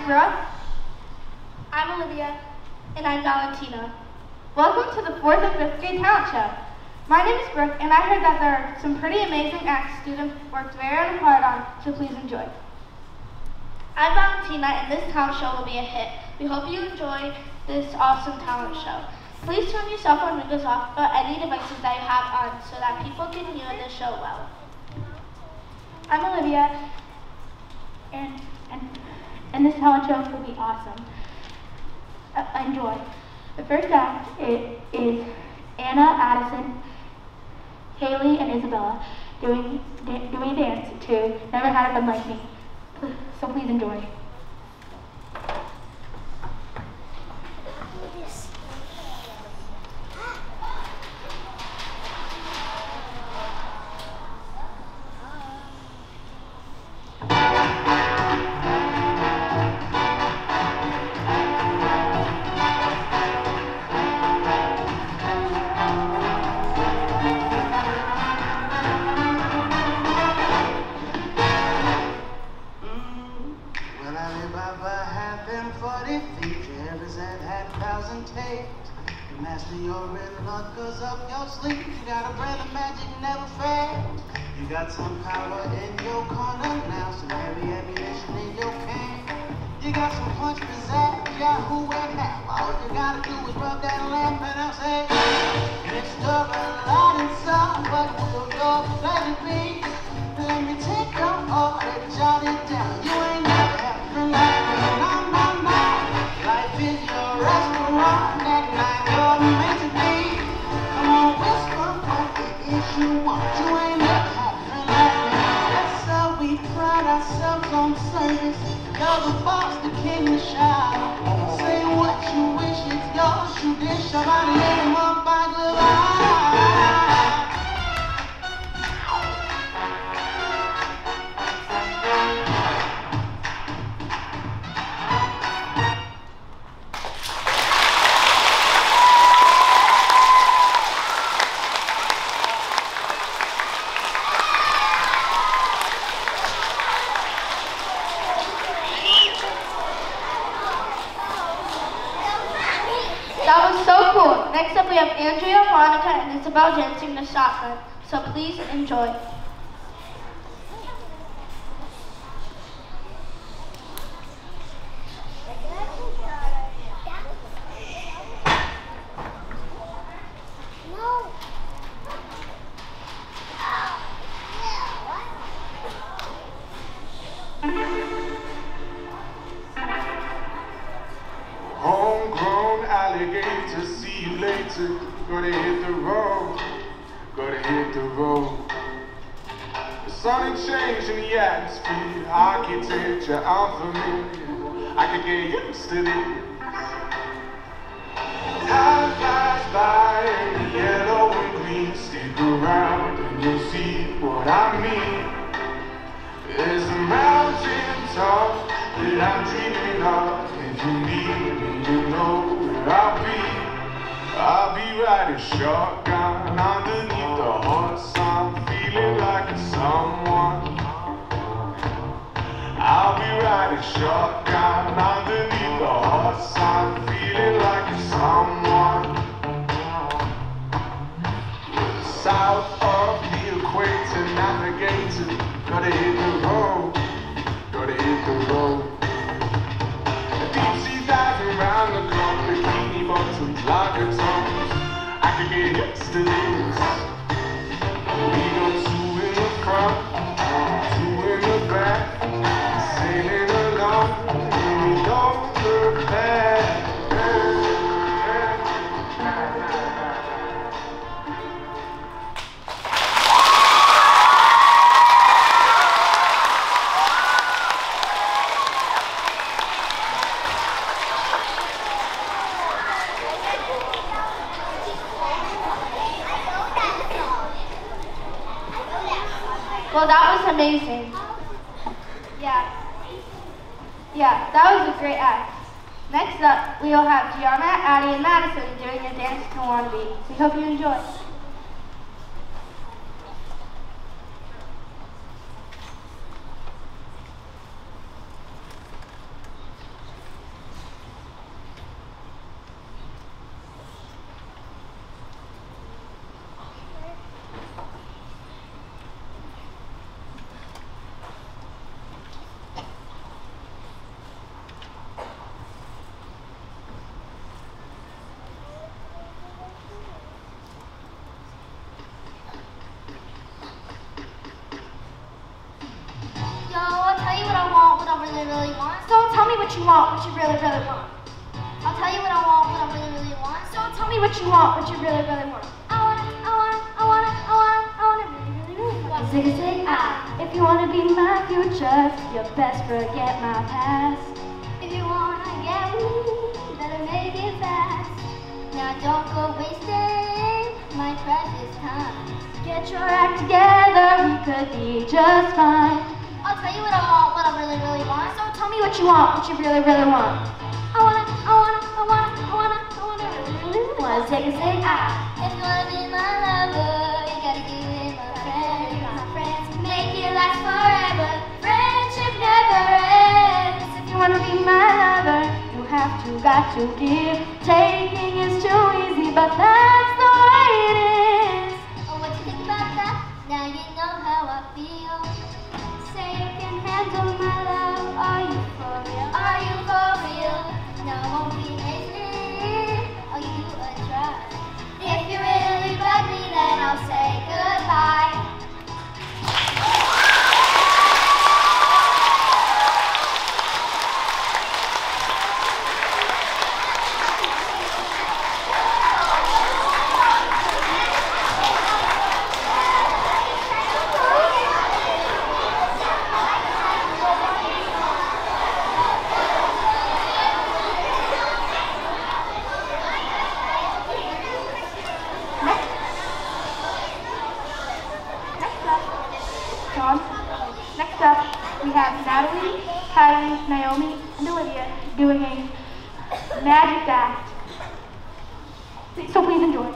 Brooke. I'm Olivia. And I'm Valentina. Welcome to the 4th and 5th grade talent show. My name is Brooke, and I heard that there are some pretty amazing acts students worked very hard on, so please enjoy. I'm Valentina, and this talent show will be a hit. We hope you enjoy this awesome talent show. Please turn your cell phone windows off or any devices that you have on so that people can hear the show well. I'm Olivia, and this talent show will be awesome. Enjoy. The first act is Anna, Addison, Haley, and Isabella doing a dance to Never Had It Been Like Me. So please enjoy. Master your rhythm, not goes up your sleep. You got a brand of magic, never fails. You got some power in your corner now, some heavy ammunition in your can. You got some punch, pizzazz, Yahoo, and now. All you gotta do is rub that lamp and I'll say, Mr. Aladdin, son, what will your pleasure be? Let me take your order, jot it down. You ain't never having like me, no. Life is your restaurant at night. Meant to be. Come on, whisper what it is you want. You ain't never having like me. That's how we pride ourselves on service. You're the boss, the king, the shower. Say what you wish is yours. You dish your body in one by goodbye. That was so cool. Next up we have Andrea, Monica, and Isabel dancing the shotgun. So please enjoy. Homegrown alligator, see you later. Gonna hit the road, gonna hit the road. The sun ain't changing the atmosphere, architecture unfamiliar. I could get used to this. Time flies by and the yellow and green. Stick around and you'll see what I mean. There's a mountain top that I'm dreaming of. If you need me, you know where I'll be. I'll be riding shotgun underneath the hot sun, feeling like it's someone. I'll be riding shotgun underneath the hot sun, feeling like it's someone. South of the equator, navigator, gotta hit the road, gotta hit the road. Deep sea diving around the clock, bikini bottoms, lager tones. I could get used to this. We go two in the front, two in the back, sailing along, and we don't look back. Well, that was amazing. Yeah, that was a great act. Next up, we will have Gianna, Addie, and Madison doing a dance to Wannabe. So we hope you enjoy. really, really want. So tell me what you want, what you really, really want. I'll tell you what I want, what I really, really want. So tell me what you want, what you really, really want. I wanna really, really want. Zig, if you wanna be my future, you best forget my past. If you wanna get me, better make it fast. Now don't go wasting my precious time. Get your act together, we could be just fine. I'll tell you what I want, what I really, really want. So tell me what you want, what you really, really want. I wanna really, really Wanna take a Zig, If you wanna be my lover, you gotta give it my friends. Make it last forever. Friendship never ends. If you wanna be my lover, you got to give. Taking is too easy, but that's the way it is. Oh, what you think about that? Now you know how I feel. Say you can handle my love, are you for real? Are you for real? No, I won't be hasty. I'll give you a try. If you really bug me, then I'll say goodbye. Next up, we have Natalie, Kylie, Naomi, and Olivia doing a magic act. So please enjoy.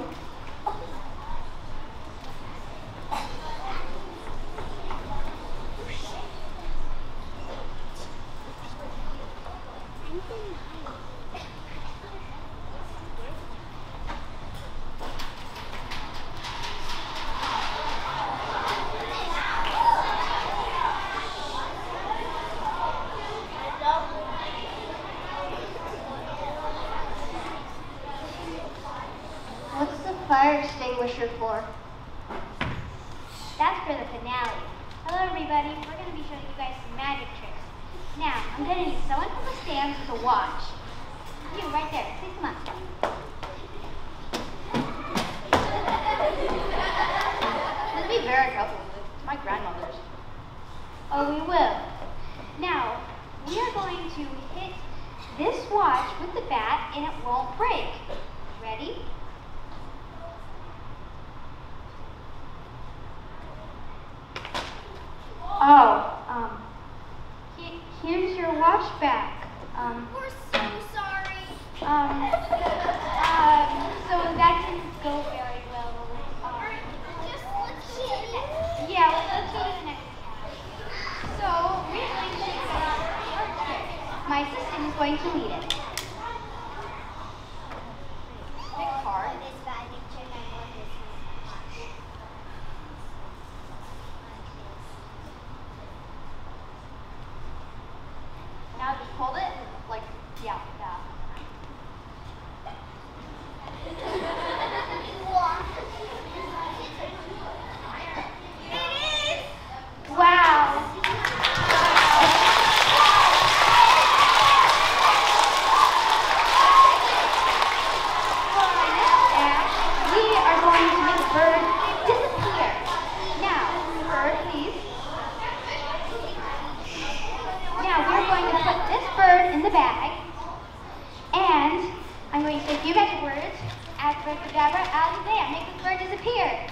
What's the fire extinguisher for? That's for the finale. Hello everybody, we're going to be showing you guys some magic tricks. Now, I'm going to need someone from the stands with a watch. You, right there, please come on. This would be very helpful. It's my grandmother's. Oh, we will. Now, we are going to hit this watch with the bat and it won't break. Ready? Here's your watch back. We're so sorry. So that didn't go very well. Let's go to the next. Yeah, let's go to the next tab. So, we're going to take our trick. My assistant is going to lead it. Pick card. Now just hold it, like, yeah, that. Wow. For our next act, we are going to make the bird disappear. Now, bird, please. Now, we're going to put this bird in the bag, and I'm going to say a few magic words. Abracadabra, alakazam, make this bird disappear.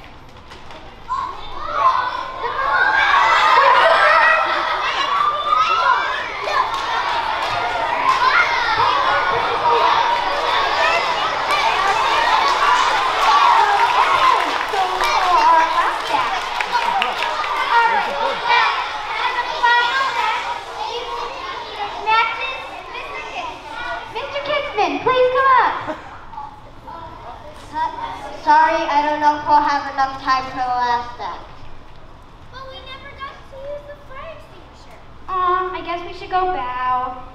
Please come up. Sorry, I don't know if we'll have enough time for the last act. But we never got to use the fire extinguisher. I guess we should go bow.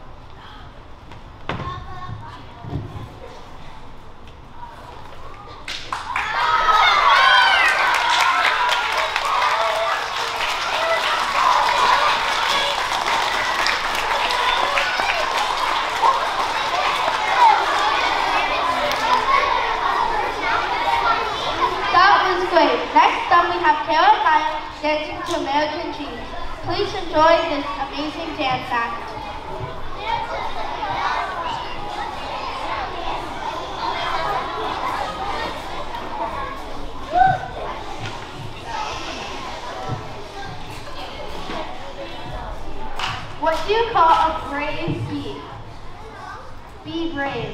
dancing to American Cheese. Please enjoy this amazing dance act. What do you call a brave bee? Be brave.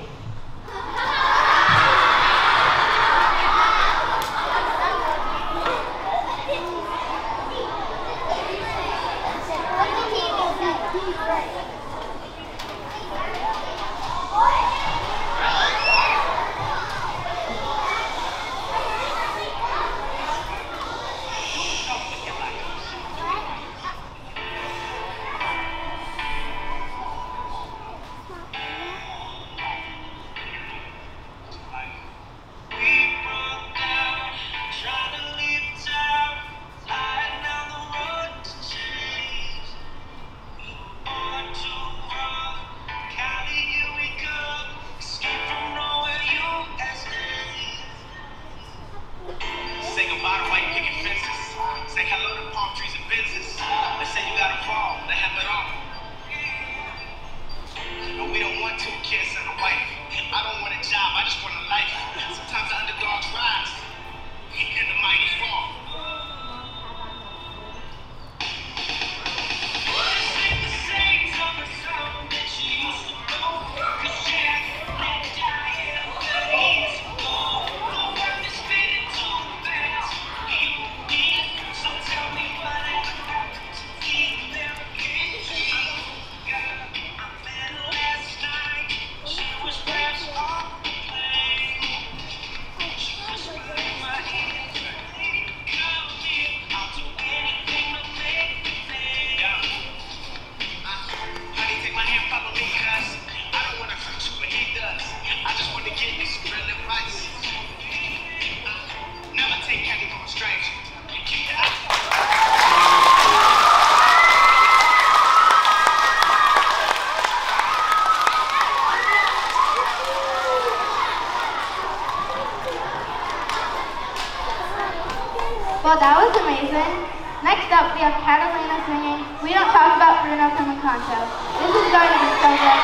Well, that was amazing. Next up, we have Catalina singing We Don't Talk About Bruno from Encanto. This is going to be so good.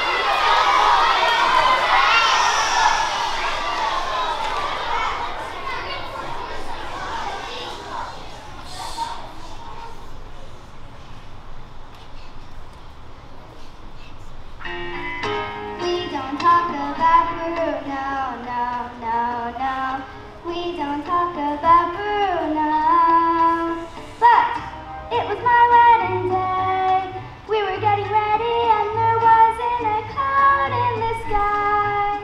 We don't talk about Bruno, no, no, no. We don't talk about Bruno. But it was my wedding day. We were getting ready and there wasn't a cloud in the sky.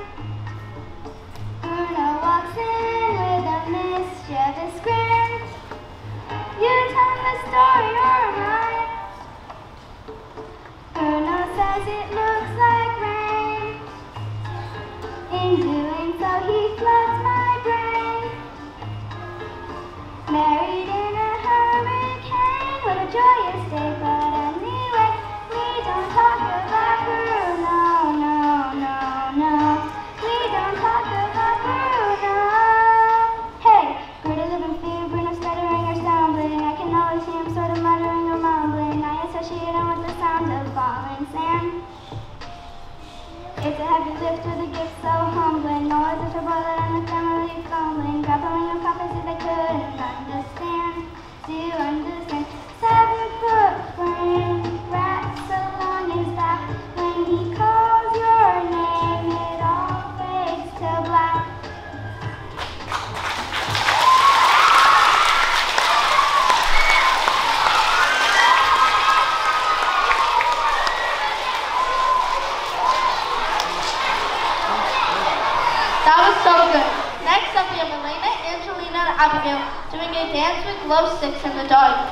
Bruno walks in with a mischievous grin. You tell him the story or am I? Bruno says it looks like rain. In doing so, he floods my brain. Married in a hurricane, what a joyous day, but anyway, we don't talk about Bruno, no, no, no. We don't talk about Bruno. Hey, Bruno live in fear, Bruno stuttering or stumbling. I can always hear him sort of muttering or mumbling. I associate him with the sound of falling sand. It's a heavy lift with a gift so humbling. No one's such a brother and the family fumbling. Grappling with prophecies they couldn't understand. Do you understand? 7-foot frame, rat so long is that when he calls your name, it all fades to black. That was so good. Next up, we have Elena, Angelina, and Abigail doing a dance with glow sticks in the dark.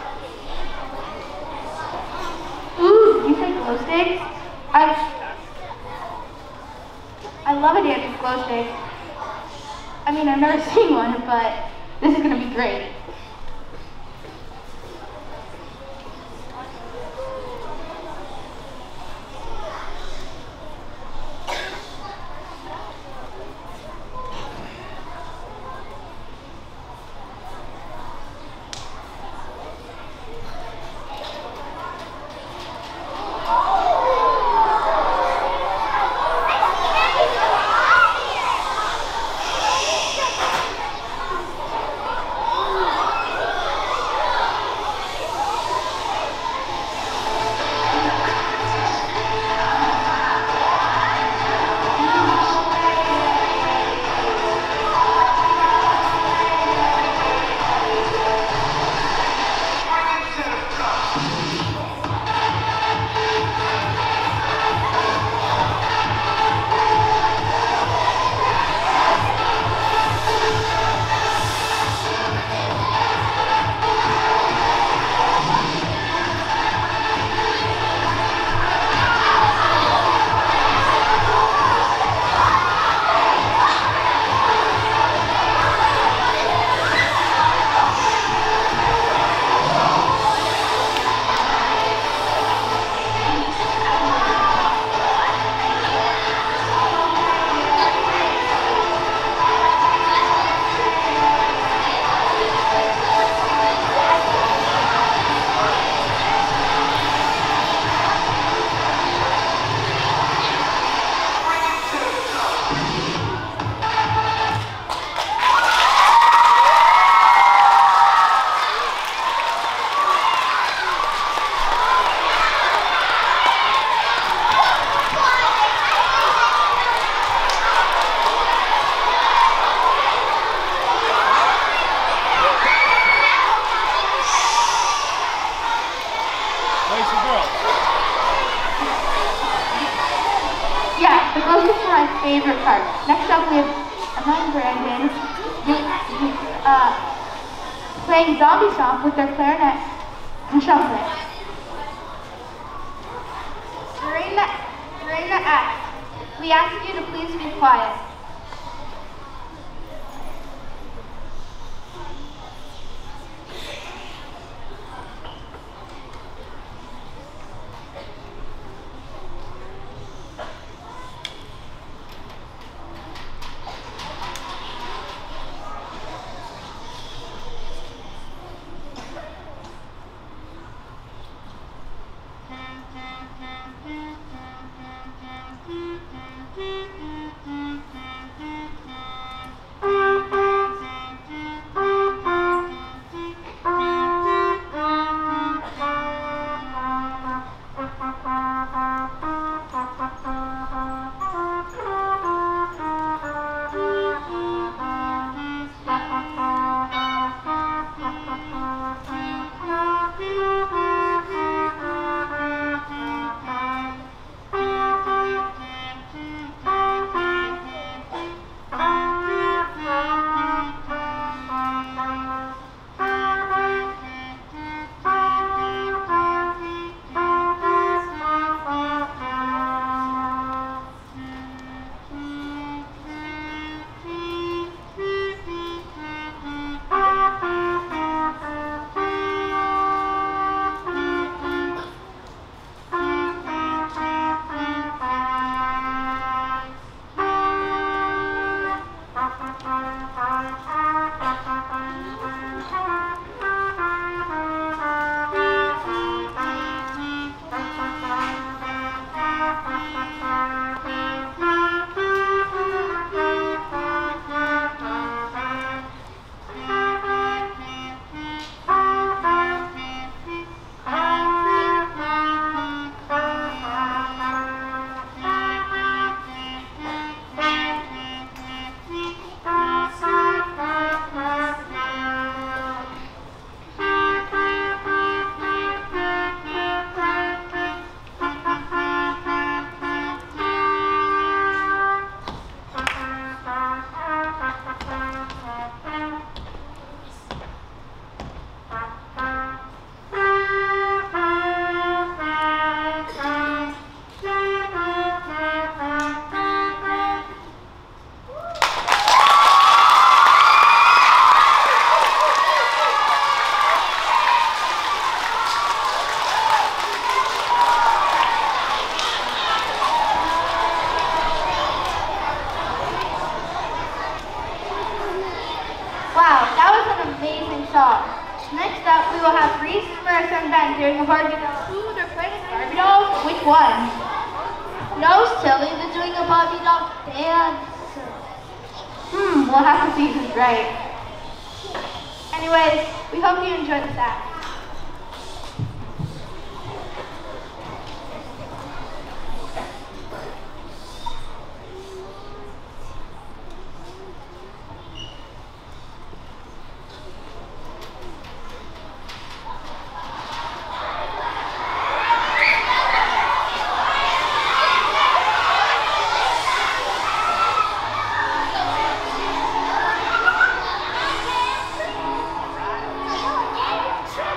Ooh, you say glow sticks? I love a dance with glow sticks. I mean, I've never seen one, but this is going to be great. Anna and Brandon playing Zombie Stomp with their clarinet and trumpet. During the act, we ask you to please be quiet. Song. Next up, we will have Reese, Marissa, and Ben doing a Barbie doll. Ooh, they're playing Barbie dolls? Which one? No, silly, they're doing a Barbie doll dance. We'll have to see who's right. Anyways, we hope you enjoyed this act. Try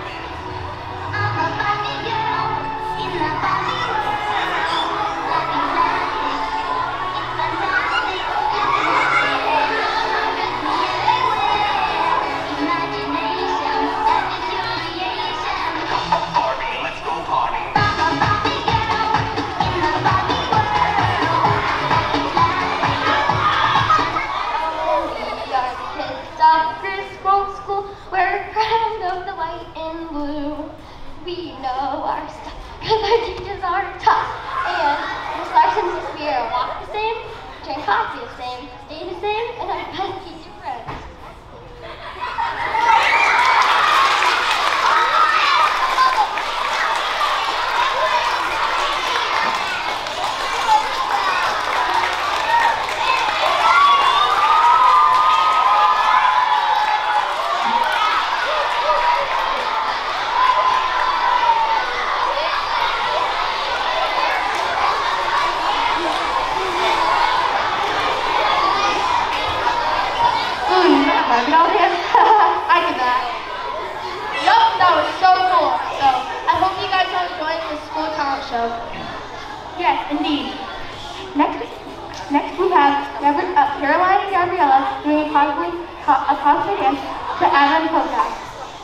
barbell dance? I did that. Yup, that was so cool. So I hope you guys are enjoying the school talent show. Yes, indeed. Next we have Caroline and Gabriella doing a cosplay dance to Adam Kodak.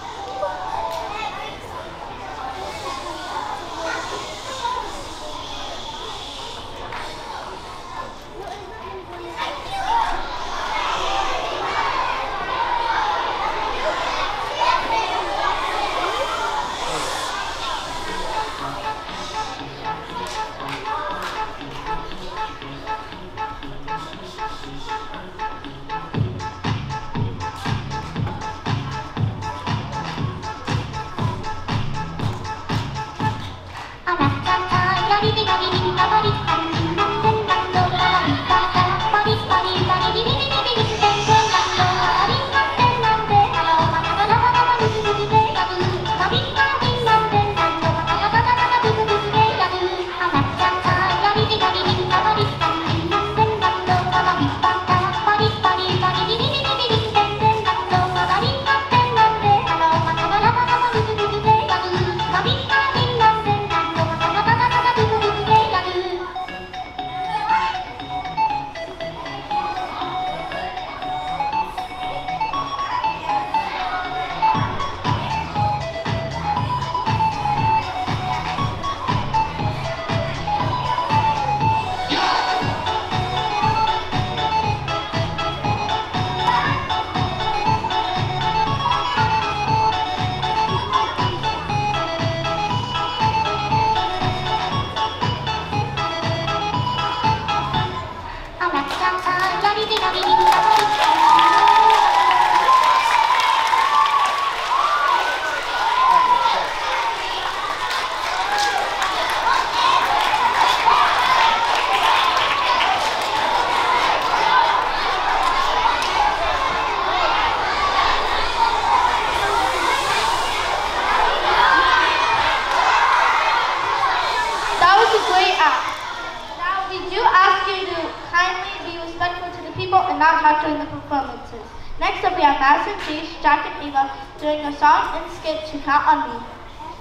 And not talk during the performances. Next up we have Madison, Fish, Jack, and Eva doing a song and skit to Count on Me.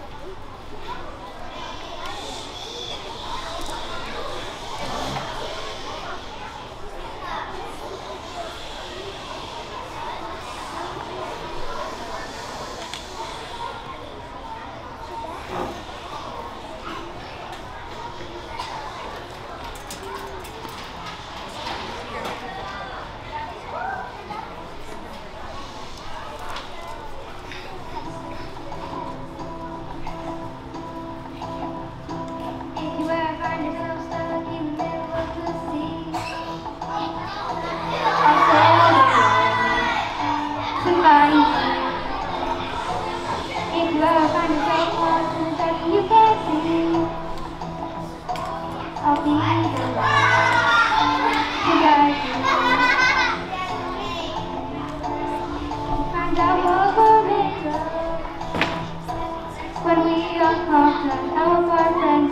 When we are confident, help our friends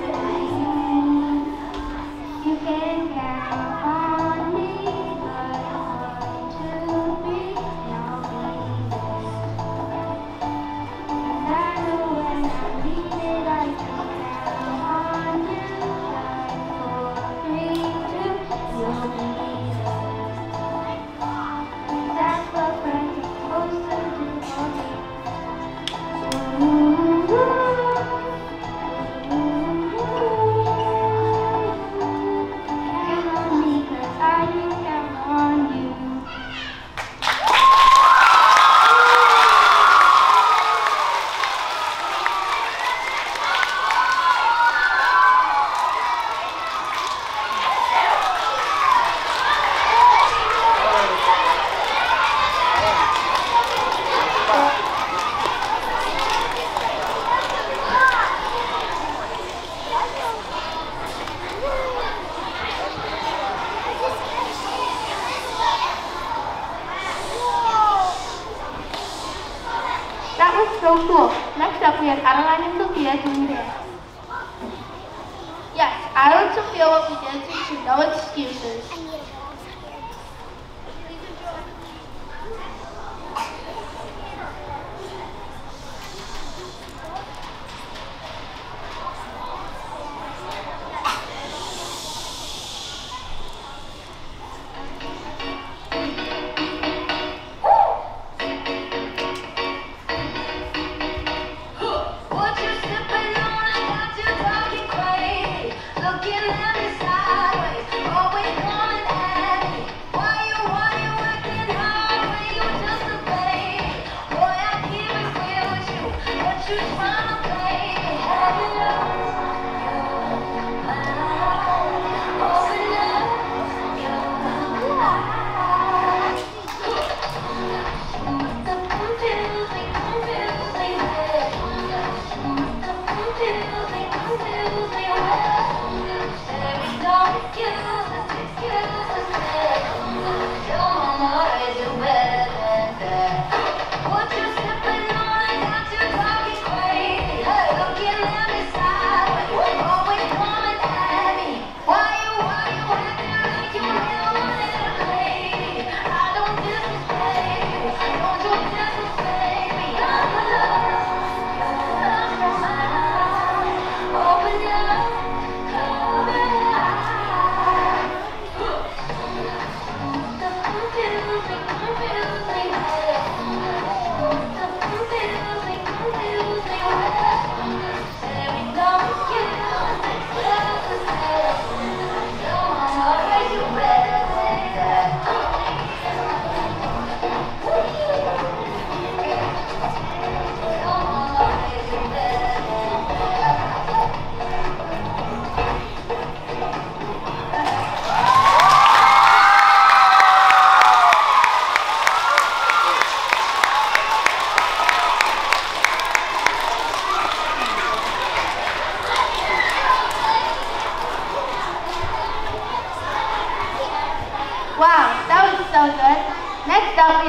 you can count on me, but I'm to be now and I know when I need it, I can count on you. Like 4, 3, 2, you'll be there. That's what friends are supposed to do for me. That was so cool. Next up, we have Adeline and Sophia doing dance. Yes, Adeline and Sophia will be dancing to No Excuses.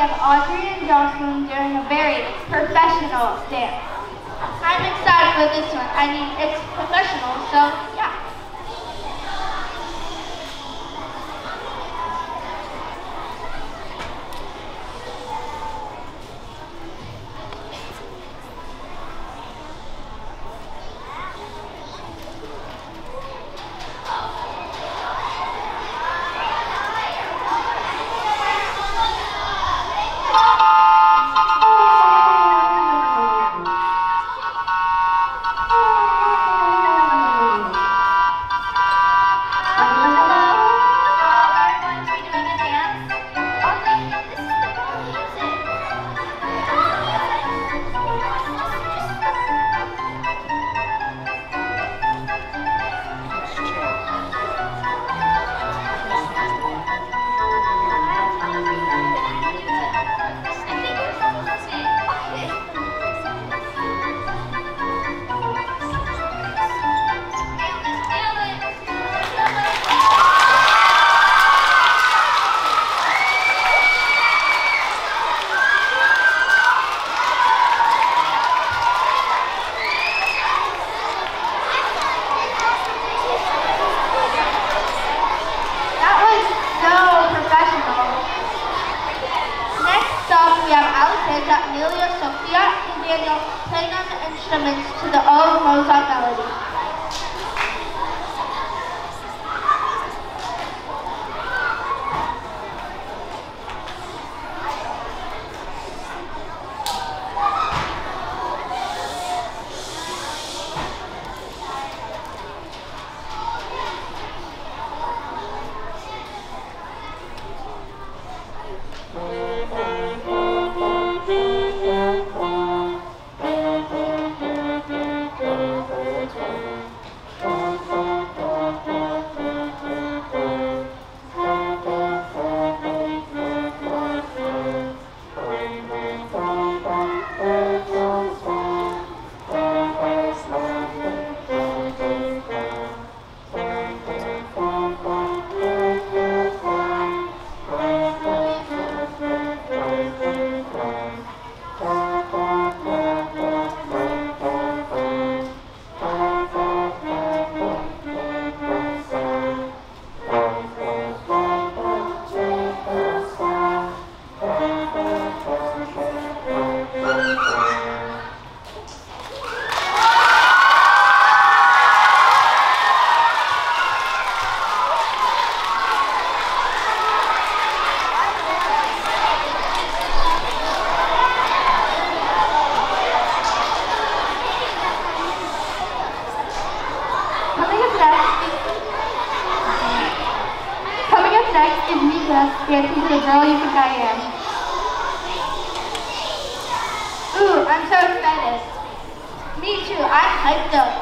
have Audrey and Jocelyn doing a very professional dance. I'm excited for this one. I mean, it's professional, so yeah. Amelia, Sophia, and Daniel playing on the instruments to the old Mozart melody. Next is Mika dancing to The Girl You Think I Am. Ooh, I'm so excited. Me too, I'm hyped up.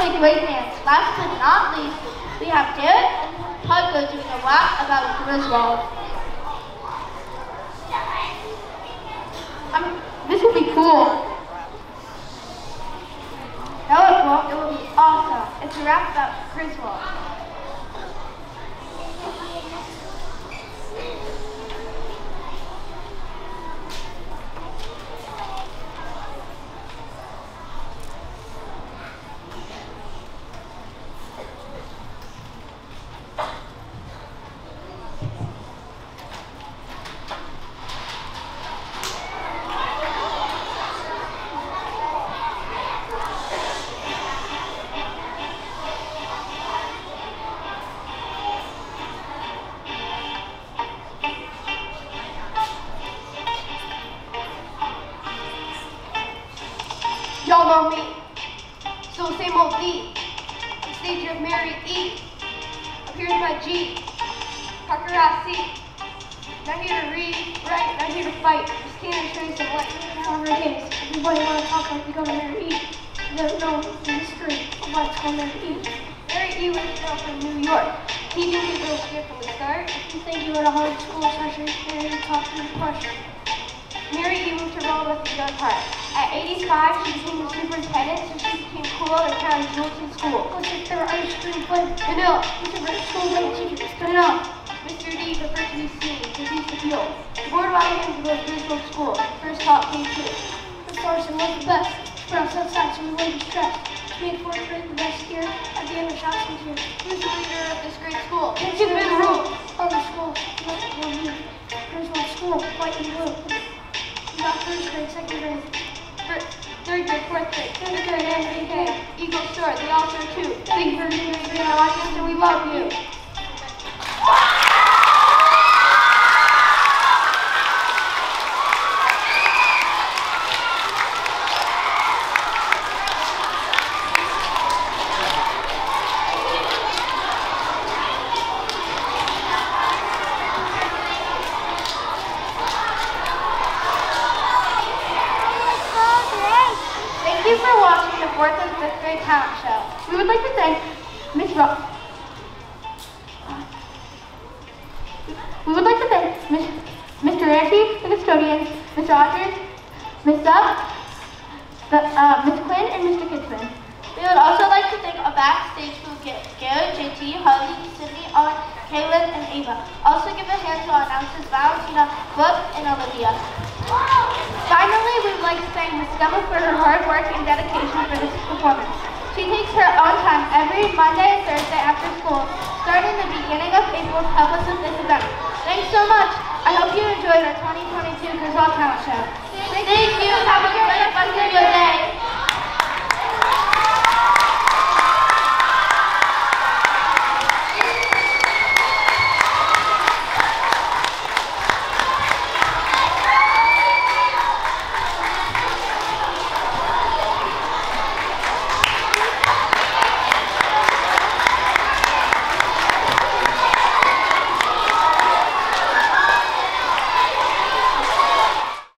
a great dance. Last but not least, we have Garrett and Parker doing a rap about Griswold. This will be cool. No, it won't. It will be awesome. It's a rap about Griswold. Y'all know me, so same old D. On stage of Mary E. Up here's my G. Parker C. Not here to read, right? Not here to fight. Just came to show you some light. However it is, everybody want to talk like we go to Mary E. There's no mystery of why it's called Mary E. Mary E was from New York. He knew he was real scared from the start. If you think you were in a hard school session, Mary talked to the question. Mary E moved to Rome with a young heart. At 85, she became the superintendent, so she became cool and kind of jewels in school. Looks like there were ice cream flavors. Vanilla. These are very school late teachers. Vanilla. Mr. D preferred to be seen, because he's the fuel. The board wanted him to go to Griswold School. First thought came true. Miss Larson was the best. But I was outside, so we wouldn't be stressed. She made fourth grade the best year. At the end of Shopkins year. Who's the leader of this great school? It's been ruled. Other school. Griswold School, white and blue. We got first grade, second grade, third grade, fourth grade, fifth grade, and AK, Eagle Store, they all serve too. Thank you for being in our audience, and we love you. Thank you for watching the 4th and 5th grade talent show. We would like to thank Ms. Mr. Ranty, the custodians, Ms. Rogers, Ms. Duff, Ms. Quinn, and Mr. Kitzman. We would also like to thank a backstage crew, Garrett, JT, Harley, Sydney, Owen, Kaylin, and Ava. Also give a hand to our announcers Valentina, Brooke, and Olivia. Finally, we would like to thank Ms. Gemma for her hard work and dedication for this performance. She takes her own time every Monday and Thursday after school, starting the beginning of April to help us with this event. Thanks so much. I hope you enjoyed our 2022 Griswold Talent Show. Thank you. Have a great rest of your day.